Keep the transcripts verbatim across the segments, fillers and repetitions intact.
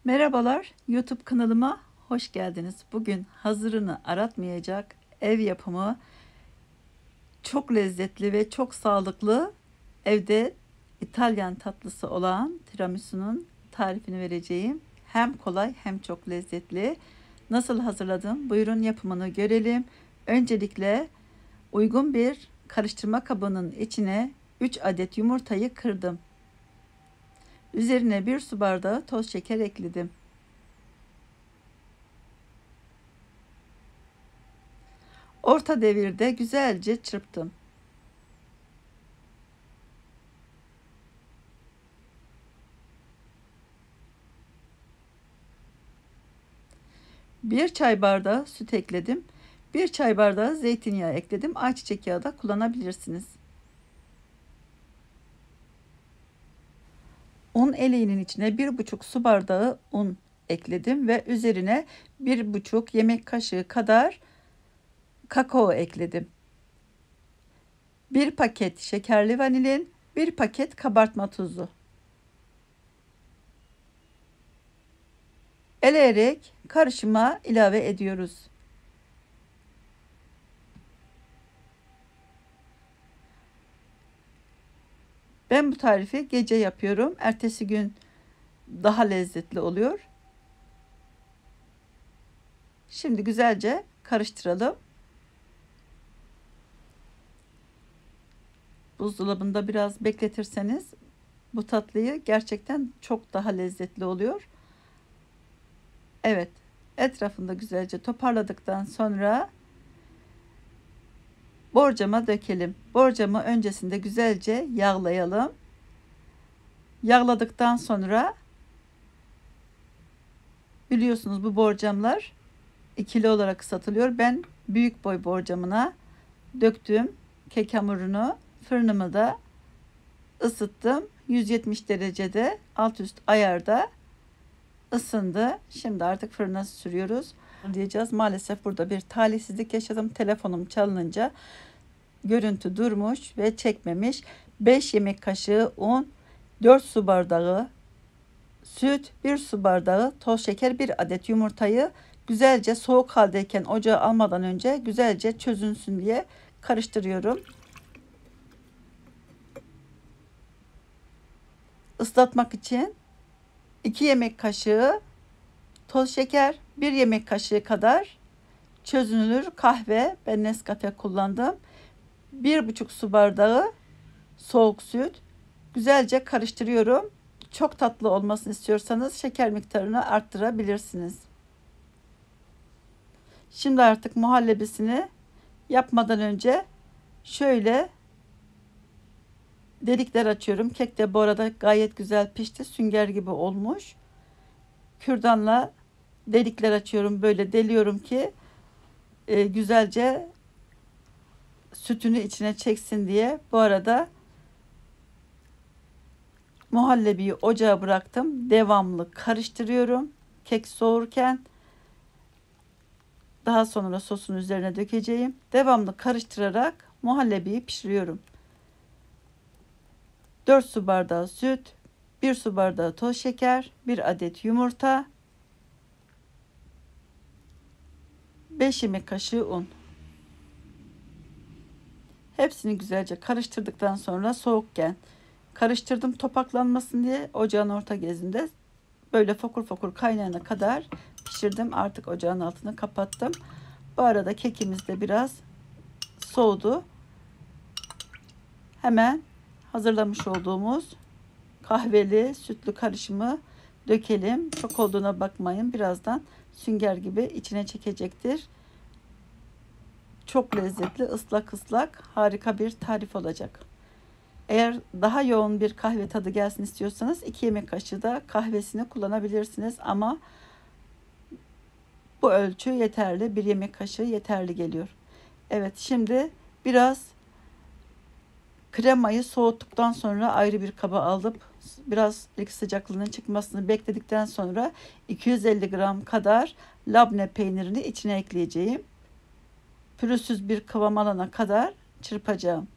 Merhabalar, YouTube kanalıma hoş geldiniz. Bugün hazırını aratmayacak ev yapımı çok lezzetli ve çok sağlıklı evde İtalyan tatlısı olan tiramisu'nun tarifini vereceğim. Hem kolay hem çok lezzetli. Nasıl hazırladım? Buyurun yapımını görelim. Öncelikle uygun bir karıştırma kabının içine üç adet yumurtayı kırdım. Üzerine bir su bardağı toz şeker ekledim. Orta devirde güzelce çırptım. Bir çay bardağı süt ekledim. Bir çay bardağı zeytinyağı ekledim. Ayçiçek yağı da kullanabilirsiniz. Un eleğinin içine bir buçuk su bardağı un ekledim ve üzerine bir buçuk yemek kaşığı kadar kakao ekledim. Bir paket şekerli vanilin, bir paket kabartma tozu. Eleyerek karışıma ilave ediyoruz. Ben bu tarifi gece yapıyorum. Ertesi gün daha lezzetli oluyor. Şimdi güzelce karıştıralım. Buzdolabında biraz bekletirseniz bu tatlıyı gerçekten çok daha lezzetli oluyor. Evet, etrafında güzelce toparladıktan sonra borcama dökelim. Borcamı öncesinde güzelce yağlayalım. Yağladıktan sonra biliyorsunuz bu borcamlar ikili olarak satılıyor. Ben büyük boy borcamına döktüm kek hamurunu. Fırınımı da ısıttım. yüz yetmiş derecede alt üst ayarda ısındı. Şimdi artık fırına sürüyoruz. Diyeceğiz. Maalesef burada bir talihsizlik yaşadım. Telefonum çalınınca görüntü durmuş ve çekmemiş. beş yemek kaşığı un, dört su bardağı süt, bir su bardağı toz şeker, bir adet yumurtayı güzelce soğuk haldeyken ocağa almadan önce güzelce çözünsün diye karıştırıyorum. Islatmak için iki yemek kaşığı toz şeker, bir yemek kaşığı kadar çözünür kahve, ben Nescafe kullandım. bir buçuk su bardağı soğuk süt. Güzelce karıştırıyorum. Çok tatlı olmasını istiyorsanız şeker miktarını arttırabilirsiniz. Şimdi artık muhallebisini yapmadan önce şöyle delikler açıyorum. Kek de bu arada gayet güzel pişti. Sünger gibi olmuş. Kürdanla delikler açıyorum. Böyle deliyorum ki e, güzelce sütünü içine çeksin diye. Bu arada muhallebiyi ocağa bıraktım. Devamlı karıştırıyorum. Kek soğurken daha sonra sosun üzerine dökeceğim. Devamlı karıştırarak muhallebiyi pişiriyorum. dört su bardağı süt, bir su bardağı toz şeker, bir adet yumurta, beş yemek kaşığı un. Hepsini güzelce karıştırdıktan sonra soğukken karıştırdım topaklanmasın diye ocağın orta gezinde böyle fokur fokur kaynayana kadar pişirdim. Artık ocağın altını kapattım. Bu arada kekimiz de biraz soğudu. Hemen hazırlamış olduğumuz kahveli sütlü karışımı dökelim. Çok olduğuna bakmayın. Birazdan sünger gibi içine çekecektir. Çok lezzetli, ıslak ıslak harika bir tarif olacak. Eğer daha yoğun bir kahve tadı gelsin istiyorsanız iki yemek kaşığı da kahvesini kullanabilirsiniz. Ama bu ölçü yeterli. Bir yemek kaşığı yeterli geliyor. Evet, şimdi biraz kremayı soğuttuktan sonra ayrı bir kaba alıp biraz ilk sıcaklığının çıkmasını bekledikten sonra iki yüz elli gram kadar labne peynirini içine ekleyeceğim. Pürüzsüz bir kıvam alana kadar çırpacağım.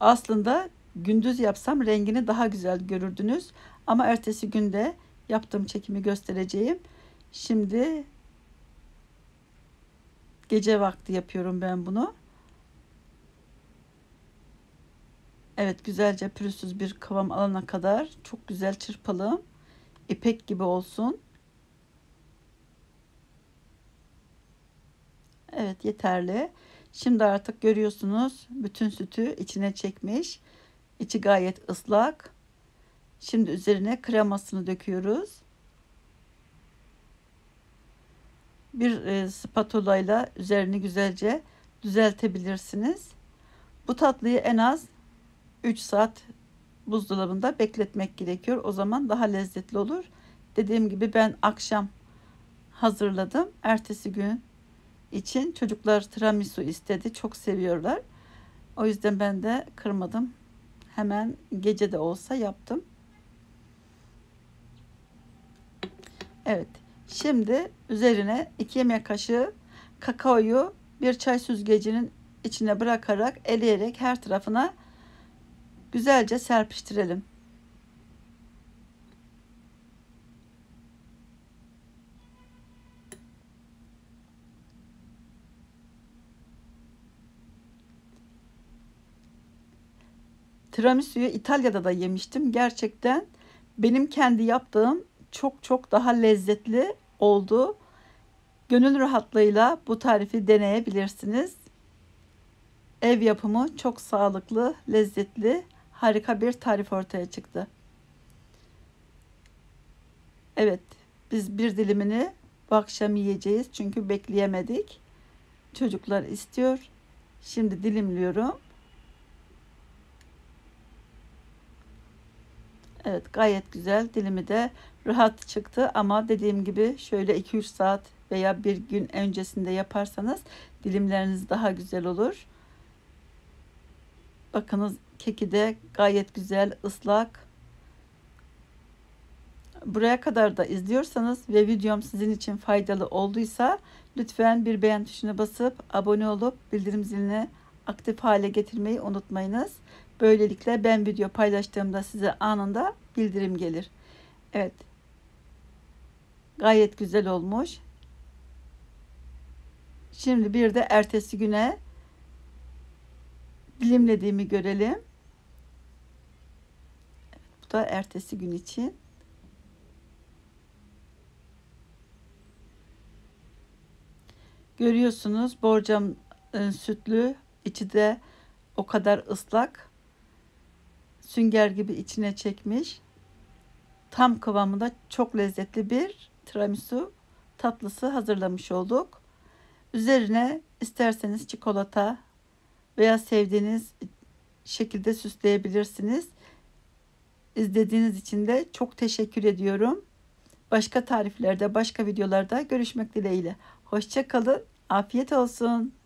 Aslında gündüz yapsam rengini daha güzel görürdünüz. Ama ertesi günde yaptığım çekimi göstereceğim. Şimdi gece vakti yapıyorum ben bunu. Evet, güzelce pürüzsüz bir kıvam alana kadar çok güzel çırpalım. İpek gibi olsun. Evet, yeterli. Şimdi artık görüyorsunuz bütün sütü içine çekmiş. İçi gayet ıslak. Şimdi üzerine kremasını döküyoruz. Bir e, spatula ile üzerini güzelce düzeltebilirsiniz. Bu tatlıyı en az üç saat buzdolabında bekletmek gerekiyor. O zaman daha lezzetli olur. Dediğim gibi ben akşam hazırladım. Ertesi gün için çocuklar tiramisu istedi. Çok seviyorlar. O yüzden ben de kırmadım. Hemen gece de olsa yaptım. Evet. Şimdi üzerine iki yemek kaşığı kakaoyu bir çay süzgecinin içine bırakarak eleyerek her tarafına güzelce serpiştirelim. Tiramisu'yu İtalya'da da yemiştim. Gerçekten benim kendi yaptığım çok çok daha lezzetli oldu. Gönül rahatlığıyla bu tarifi deneyebilirsiniz. Ev yapımı çok sağlıklı, lezzetli, harika bir tarif ortaya çıktı. Evet, biz bir dilimini bu akşam yiyeceğiz çünkü bekleyemedik. Çocuklar istiyor. Şimdi dilimliyorum. Evet, gayet güzel. Dilimi de rahat çıktı ama dediğim gibi şöyle iki üç saat veya bir gün öncesinde yaparsanız dilimleriniz daha güzel olur. Bakınız, keki de gayet güzel, ıslak. Buraya kadar da izliyorsanız ve videom sizin için faydalı olduysa lütfen bir beğen tuşuna basıp abone olup bildirim zilini aktif hale getirmeyi unutmayınız. Böylelikle ben video paylaştığımda size anında bildirim gelir. Evet. Gayet güzel olmuş. Şimdi bir de ertesi güne dilimlediğimi görelim. Bu da ertesi gün için. Görüyorsunuz, borcam e, sütlü, içi de o kadar ıslak. Sünger gibi içine çekmiş. Tam kıvamında çok lezzetli bir tiramisu tatlısı hazırlamış olduk. Üzerine isterseniz çikolata veya sevdiğiniz şekilde süsleyebilirsiniz. İzlediğiniz için de çok teşekkür ediyorum. Başka tariflerde, başka videolarda görüşmek dileğiyle. Hoşça kalın. Afiyet olsun.